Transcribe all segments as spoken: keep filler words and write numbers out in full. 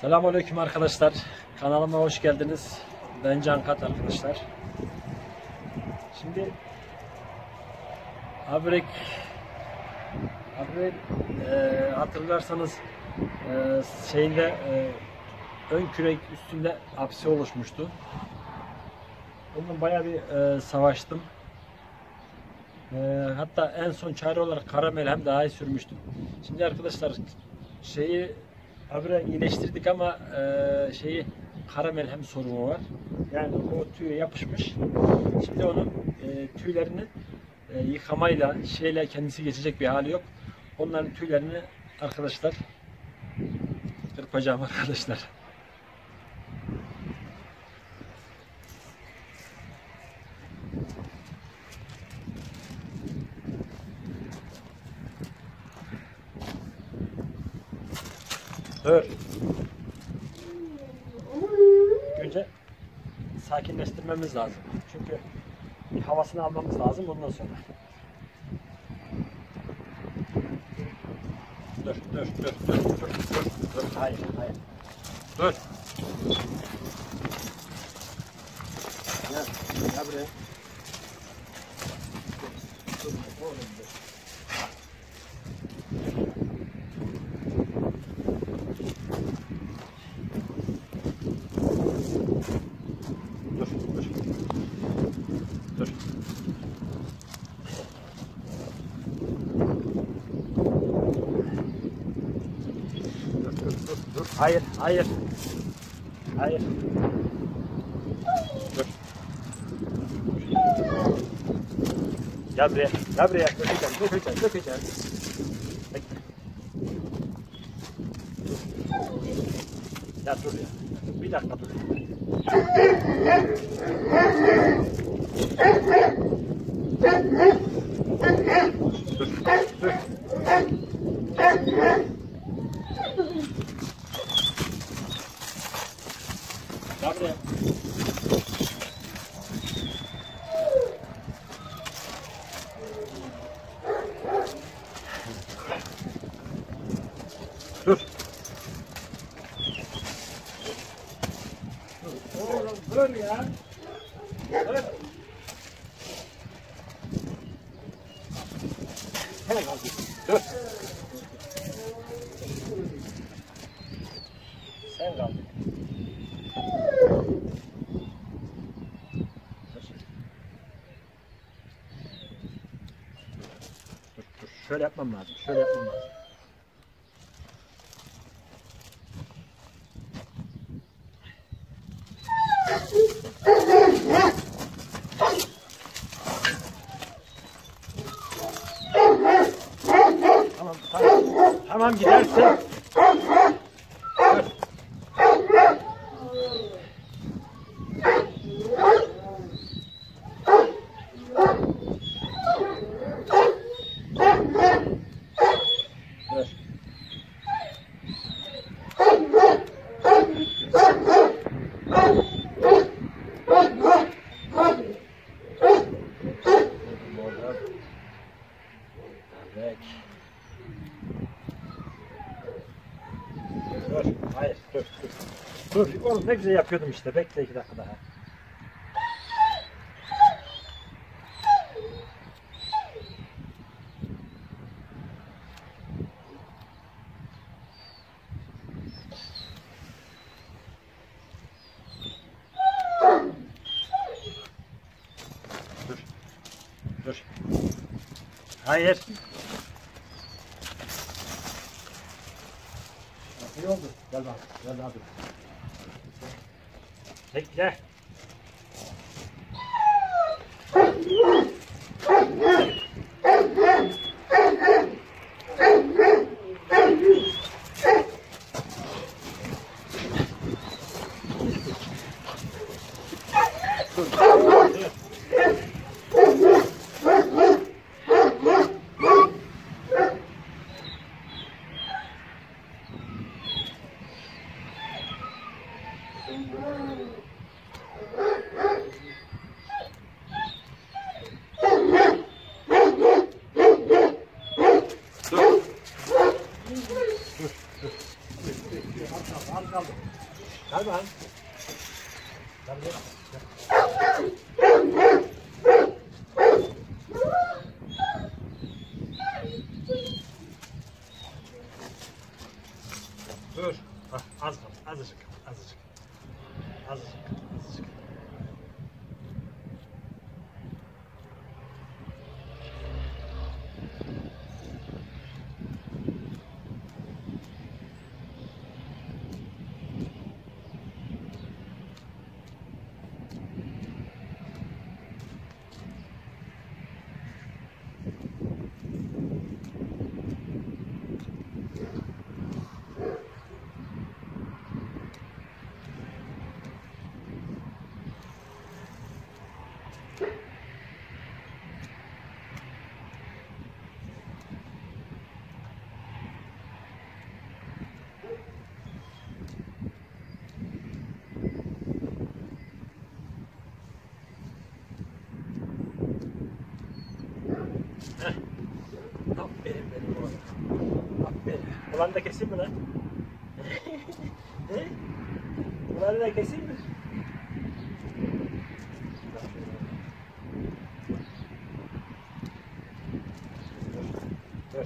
Selamünaleyküm arkadaşlar. Kanalıma hoş geldiniz. Ben Can Kat arkadaşlar. Şimdi Abrek Abrek e, hatırlarsanız e, şeyinde e, ön kürek üstünde apse oluşmuştu. Bundan bayağı bir e, savaştım. E, hatta en son çare olarak karamel hem daha iyi sürmüştüm. Şimdi arkadaşlar şeyi Abre iyileştirdik ama e, şeyi karamel hem sorunu var. Yani o tüye yapışmış. Şimdi onun e, tüylerini e, yıkamayla şeyle kendisi geçecek bir hali yok. Onların tüylerini arkadaşlar kırpacağım arkadaşlar. Dur. Önce sakinleştirmemiz lazım. Çünkü bir havasını almamız lazım ondan sonra. Dur, dur, dur, dur, dur, dur, dur. Hayır, hayır. Dur. Gel, gel buraya. Dur, dur, oğlum dur. Hayır, hayır. Hayır. Dur. Gel buraya, gel buraya. Dökeceğim, dökeceğim, dökeceğim. Bekle. Ya dur ya. Bir dakika dur. Dur, dur. Gel buraya. Dur. Oğlum dur ya. Dur. Hemen al. Dur. Sen kal. Dur, dur. Şöyle yapmam lazım. Şöyle yapmam lazım. Tamam, tamam. Tamam gidersin. Dur. Evet. Dur, hayır, dur, dur. Dur, oğlum ne güzel yapıyordum işte. Bekle iki dakika daha. Dur, dur. Hayır. İyi oldu. Gel bak. Gel abi. Bekle. Az kaldı, az kaldı. Hadi lan. Hadi. Dur. Hah, az kaldı, azıcık, azıcık. Azıcık, azıcık. Heh. Aferin benim oğlum. Aferin. Ulan da keseyim mi lan? He? Ulan da keseyim mi? Dur.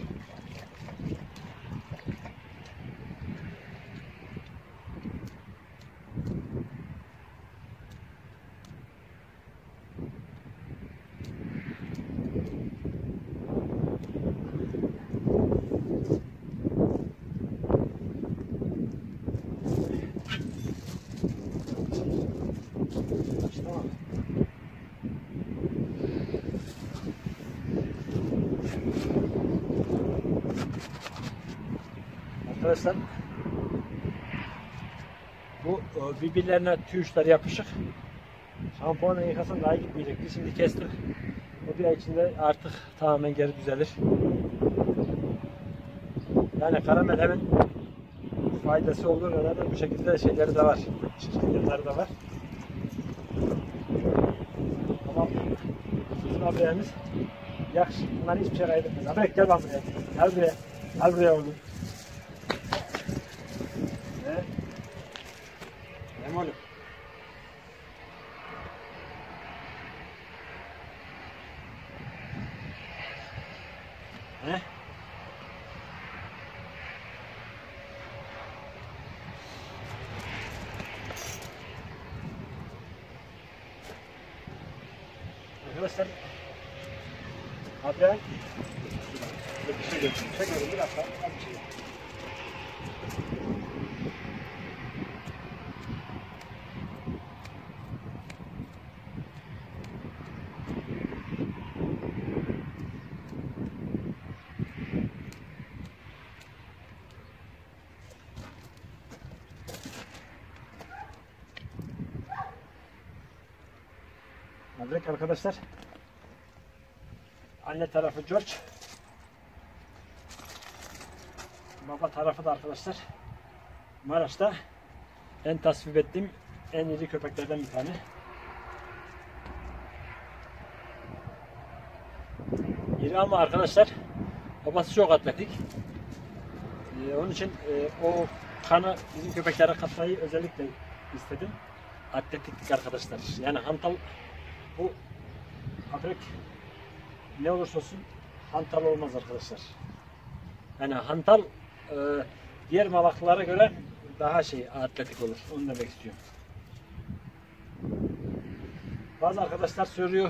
Tamam. Arkadaşlar bu e, birbirlerine tüy uçları yapışık. Şampuanla yıkasan daha gitmeyecekti. Şimdi kestim. O bir ay içinde artık tamamen geri düzelir. Yani karamel hemen faydası olduğu kadar da bu şekilde şeyleri de var. Şişkinlikleri de var. Ama bizim abilerimiz yakış. Bunlar hiçbir şey kaybetmez. Abi gel bak buraya. Gel buraya. Gel buraya oğlum. Ne? Ne oğlum? He? Arkadaşlar abi bir şey götürün. Çekiyorum bir dakika. Az bir şey. Evet arkadaşlar, anne tarafı George, baba tarafı da arkadaşlar Maraş'ta en tasvip ettiğim en iri köpeklerden bir tane. İri ama arkadaşlar babası çok atletik. Ee, onun için e, o kanı bizim köpeklere katmayı özellikle istedim. Atletiklik arkadaşlar. Yani hantal bu abrek ne olursa olsun hantal olmaz arkadaşlar. Yani hantal e, diğer malaklara göre daha şey atletik olur. Onu demek istiyorum. Bazı arkadaşlar soruyor.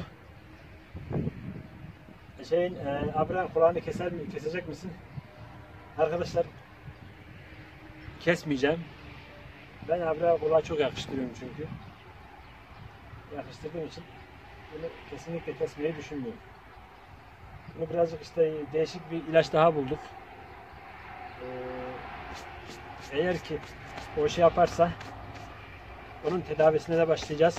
Şeyin e, abren kulağını keser mi, kesecek misin? Arkadaşlar kesmeyeceğim. Ben abren kulağı çok yakıştırıyorum çünkü. Yakıştırdığım için bunu kesinlikle kesmeyi düşünmüyorum. Bunu birazcık işte değişik bir ilaç daha bulduk. Ee, eğer ki o şey yaparsa onun tedavisine de başlayacağız.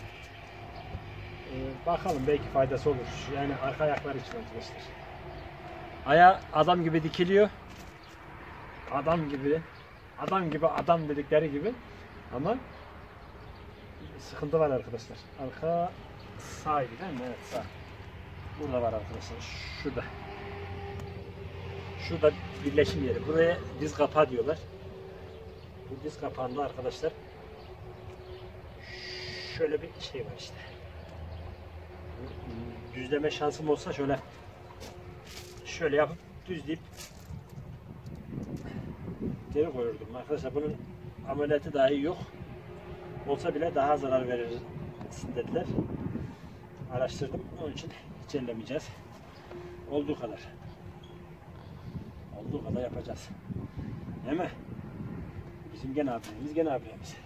Ee, bakalım belki faydası olur. Yani arka ayakları için arkadaşlar. Ayağı adam gibi dikiliyor. Adam gibi. Adam gibi adam dedikleri gibi. Ama sıkıntı var arkadaşlar. Arka sağ gibi değil mi? Evet sağ. Burada var arkadaşlar. Şurada. Şurada birleşim yeri. Buraya diz kapağı diyorlar. Bu diz kapağında arkadaşlar şöyle bir şey var işte. Düzleme şansım olsa şöyle şöyle yapıp düzleyip geri koyurdum. Arkadaşlar bunun ameliyatı dahi yok. Olsa bile daha zarar verir dediler. Araştırdım. Onun için hiç ellemeyeceğiz. Olduğu kadar. Olduğu kadar yapacağız. Değil mi? Bizim gene abimiz, gene abimiz.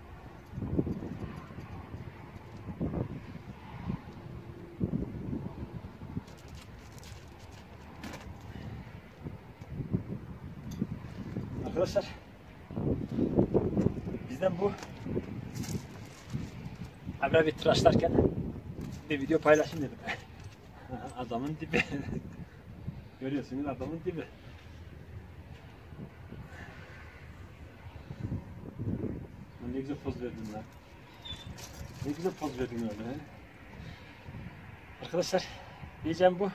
Arkadaşlar bizden bu Emre bir tıraşlarken bir video paylaşayım dedim. Adamın dibi. Görüyorsunuz adamın dibi. Ne güzel poz verdin lan. Ne güzel poz verdin öyle. He? Arkadaşlar diyeceğim bu.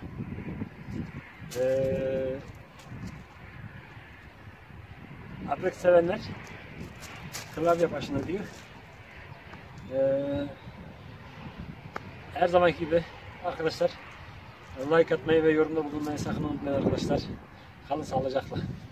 Ee, Abrek sevenler klavye başına diyor. Ee, her zamanki gibi arkadaşlar like atmayı ve yorumda bulunmayı sakın unutmayın arkadaşlar. Kalın sağlıcakla.